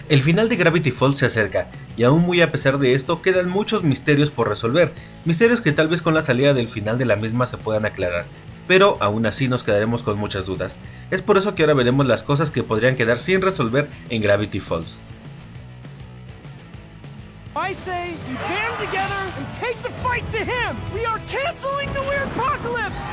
El final de Gravity Falls se acerca, y aún muy a pesar de esto quedan muchos misterios por resolver, misterios que tal vez con la salida del final de la misma se puedan aclarar, pero aún así nos quedaremos con muchas dudas. Es por eso que ahora veremos las cosas que podrían quedar sin resolver en Gravity Falls. I say we band together and take the fight to him. We are canceling the Weirdpocalypse.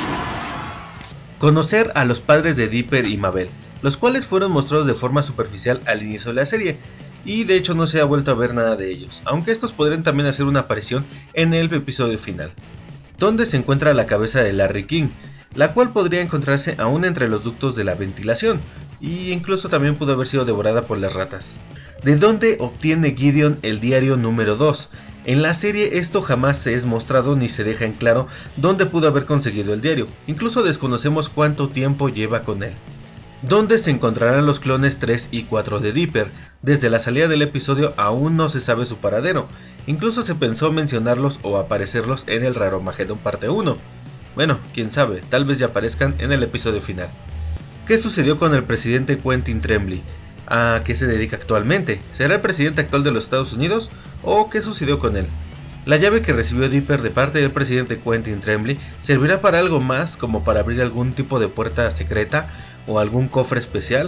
Conocer a los padres de Dipper y Mabel, los cuales fueron mostrados de forma superficial al inicio de la serie, y de hecho no se ha vuelto a ver nada de ellos, aunque estos podrían también hacer una aparición en el episodio final, donde se encuentra la cabeza de Larry King, la cual podría encontrarse aún entre los ductos de la ventilación, y incluso también pudo haber sido devorada por las ratas. ¿De dónde obtiene Gideon el diario número 2? En la serie esto jamás se es mostrado ni se deja en claro dónde pudo haber conseguido el diario, incluso desconocemos cuánto tiempo lleva con él. ¿Dónde se encontrarán los clones 3 y 4 de Dipper? Desde la salida del episodio aún no se sabe su paradero, incluso se pensó mencionarlos o aparecerlos en el Raromagedón parte 1. Bueno, quién sabe, tal vez ya aparezcan en el episodio final. ¿Qué sucedió con el presidente Quentin Tremblay? ¿A qué se dedica actualmente? ¿Será el presidente actual de los Estados Unidos? ¿O qué sucedió con él? La llave que recibió Dipper de parte del presidente Quentin Tremblay servirá para algo más, como para abrir algún tipo de puerta secreta o algún cofre especial,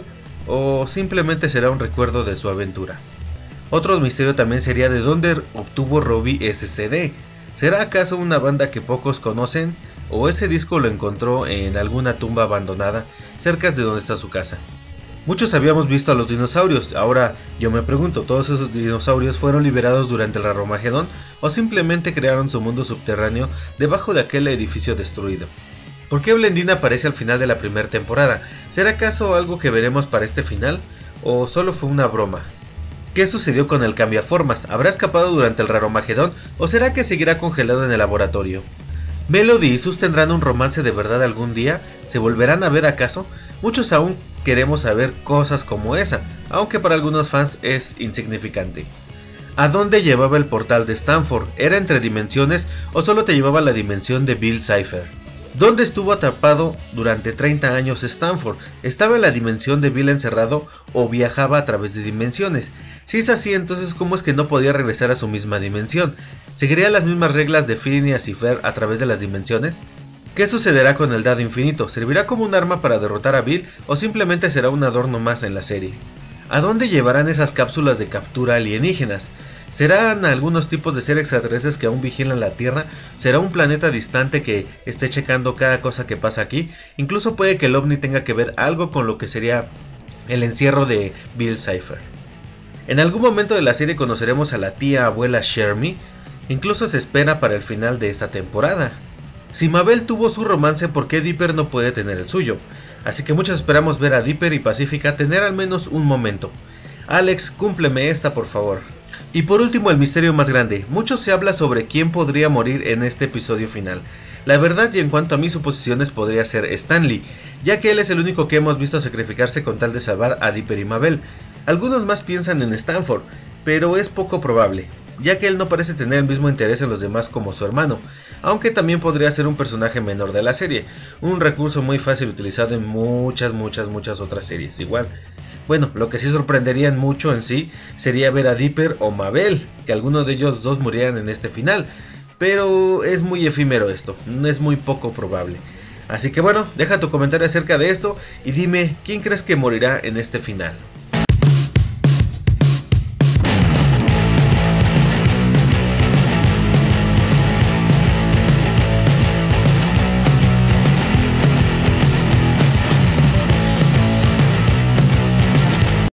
o simplemente será un recuerdo de su aventura. Otro misterio también sería de dónde obtuvo Robbie ese CD. ¿Será acaso una banda que pocos conocen? ¿O ese disco lo encontró en alguna tumba abandonada cerca de donde está su casa? Muchos habíamos visto a los dinosaurios, ahora yo me pregunto, ¿todos esos dinosaurios fueron liberados durante el Raromagedón o simplemente crearon su mundo subterráneo debajo de aquel edificio destruido? ¿Por qué Blendine aparece al final de la primera temporada? ¿Será acaso algo que veremos para este final? ¿O solo fue una broma? ¿Qué sucedió con el cambiaformas? ¿Habrá escapado durante el Raromagedón o será que seguirá congelado en el laboratorio? ¿Melody y Sus tendrán un romance de verdad algún día? ¿Se volverán a ver acaso? Muchos aún queremos saber cosas como esa, aunque para algunos fans es insignificante. ¿A dónde llevaba el portal de Stanford? ¿Era entre dimensiones o solo te llevaba a la dimensión de Bill Cipher? ¿Dónde estuvo atrapado durante 30 años Stanford? ¿Estaba en la dimensión de Bill encerrado o viajaba a través de dimensiones? Si es así, entonces ¿cómo es que no podía regresar a su misma dimensión? ¿Seguiría las mismas reglas de Phineas y Ferb a través de las dimensiones? ¿Qué sucederá con el dado infinito? ¿Servirá como un arma para derrotar a Bill o simplemente será un adorno más en la serie? ¿A dónde llevarán esas cápsulas de captura alienígenas? ¿Serán algunos tipos de seres extraterrestres que aún vigilan la Tierra? ¿Será un planeta distante que esté checando cada cosa que pasa aquí? Incluso puede que el OVNI tenga que ver algo con lo que sería el encierro de Bill Cipher. En algún momento de la serie conoceremos a la tía abuela Shermie, incluso se espera para el final de esta temporada. Si Mabel tuvo su romance, ¿por qué Dipper no puede tener el suyo? Así que muchos esperamos ver a Dipper y Pacífica tener al menos un momento. Alex, cúmpleme esta por favor. Y por último el misterio más grande, mucho se habla sobre quién podría morir en este episodio final. La verdad y en cuanto a mis suposiciones podría ser Stan Lee, ya que él es el único que hemos visto sacrificarse con tal de salvar a Dipper y Mabel. Algunos más piensan en Stanford, pero es poco probable, ya que él no parece tener el mismo interés en los demás como su hermano, aunque también podría ser un personaje menor de la serie, un recurso muy fácil utilizado en muchas otras series igual. Bueno, lo que sí sorprendería mucho en sí sería ver a Dipper o Mabel, que alguno de ellos dos murieran en este final, pero es muy efímero esto, es muy poco probable. Así que bueno, deja tu comentario acerca de esto y dime quién crees que morirá en este final.